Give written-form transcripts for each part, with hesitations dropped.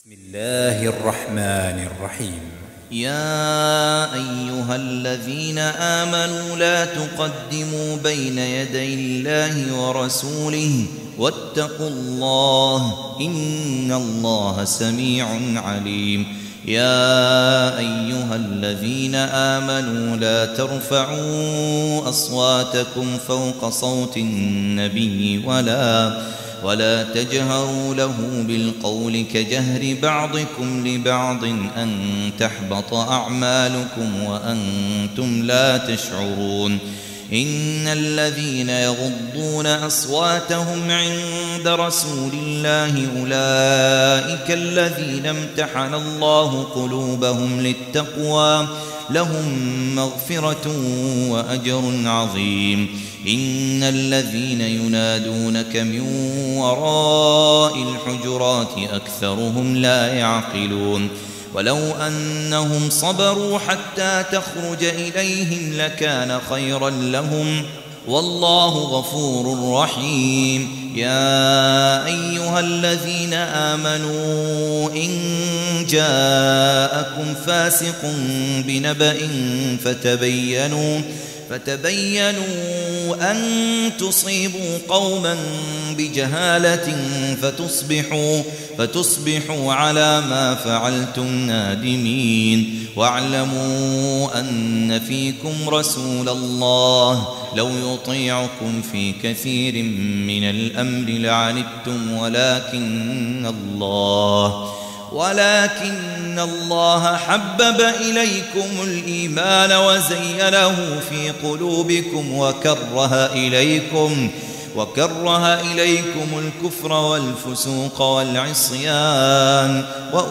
بسم الله الرحمن الرحيم. يا أيها الذين آمنوا لا تقدموا بين يدي الله ورسوله واتقوا الله إن الله سميع عليم. يا أيها الذين آمنوا لا ترفعوا أصواتكم فوق صوت النبي ولا تجهروا له بالقول كجهر بعضكم لبعض أن تحبط أعمالكم وأنتم لا تشعرون. إن الذين يغضون أصواتهم عند رسول الله أولئك الذين امتحن الله قلوبهم للتقوى لهم مغفرة وأجر عظيم. إن الذين ينادونك من وراء الحجرات أكثرهم لا يعقلون. ولو أنهم صبروا حتى تخرج إليهم لكان خيرا لهم والله غفور رحيم. يا أيها الذين آمنوا إن جاءكم فاسق بنبأ فتبينوا أن تصيبوا قوما بجهالة فتصبحوا على ما فعلتم نادمين. واعلموا أن فيكم رسول الله لو يطيعكم في كثير من الأمر لعنتم ولكن الله حبب إليكم الإيمان وزينه في قلوبكم وكره إليكم الكفر والفسوق والعصيان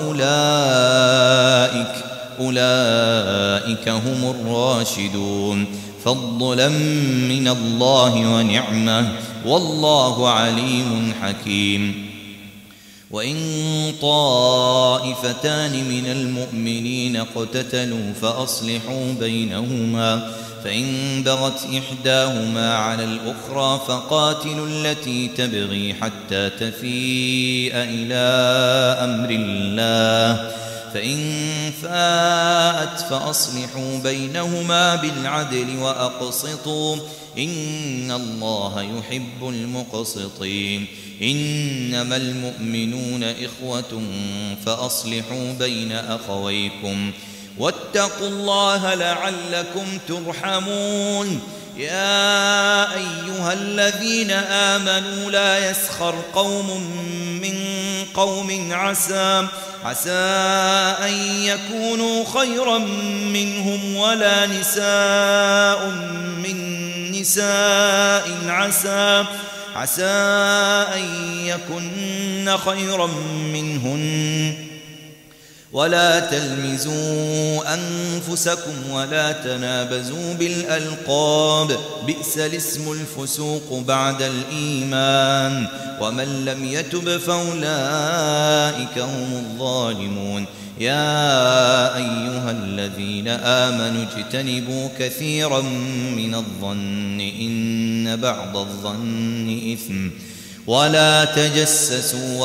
أولئك هم الراشدون فضلا من الله ونعمة والله عليم حكيم. وإن طائفتان من المؤمنين اقتتلوا فأصلحوا بينهما فإن بغت إحداهما على الأخرى فقاتلوا التي تبغي حتى تفيء إلى أمر الله فإن فاءت فأصلحوا بينهما بالعدل وأقسطوا إن الله يحب المقسطين. إنما المؤمنون إخوة فأصلحوا بين أخويكم واتقوا الله لعلكم ترحمون. يا أيها الذين آمنوا لا يسخر قوم من قوم عسى أن يكونوا خيرا منهم ولا نساء من نساء عسى أن يكن خيرا منهن. ولا تلمزوا أنفسكم ولا تنابزوا بالألقاب بئس الاسم الفسوق بعد الإيمان ومن لم يتب فأولئك هم الظالمون. يا أيها الذين آمنوا اجتنبوا كثيرا من الظن إن بعض الظن إثم ولا تجسسوا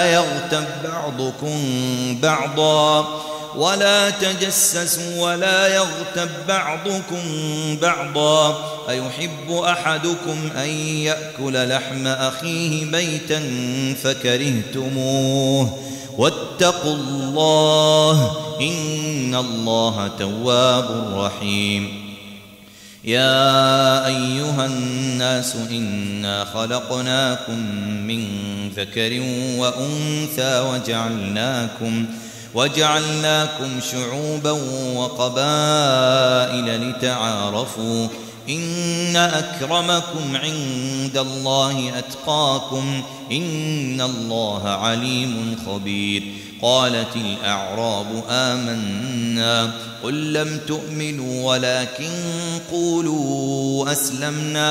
ولا يغتب بعضكم بعضا أيحب أحدكم أن يأكل لحم أخيه ميتا فكرهتموه واتقوا الله إن الله تواب رحيم. يا أيها الناس إنا خلقناكم من ذكر وأنثى وجعلناكم شعوبا وقبائل لتعارفوا إن أكرمكم عند الله أتقاكم إن الله عليم خبير. قالت الأعراب آمنا قل لم تؤمنوا ولكن قولوا أسلمنا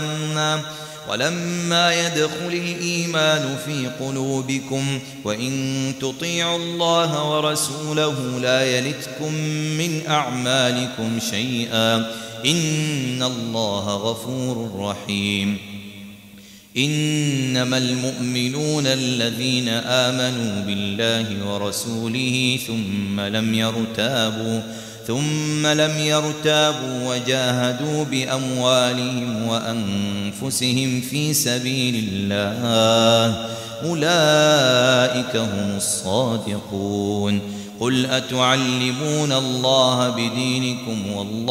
ولما يدخل الإيمان في قلوبكم وإن تطيعوا الله ورسوله لا يلتكم من أعمالكم شيئا إن الله غفور رحيم. إنما المؤمنون الذين آمنوا بالله ورسوله ثم لم يرتابوا وجاهدوا بأموالهم وأنفسهم في سبيل الله أولئك هم الصادقون. قل أتعلمون الله بدينكم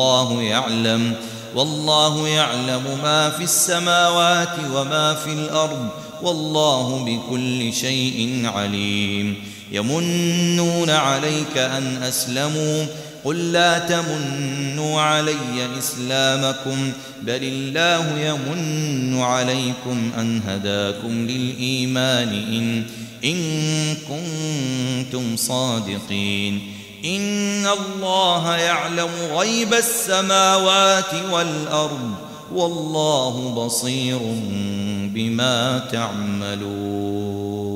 والله يعلم ما في السماوات وما في الأرض والله بكل شيء عليم. يمنون عليك أن أسلموا قل لا تمنوا علي إسلامكم بل الله يمن عليكم أن هداكم للإيمان إن كنتم صادقين. إن الله يعلم غيب السماوات والأرض والله بصير بما تعملون.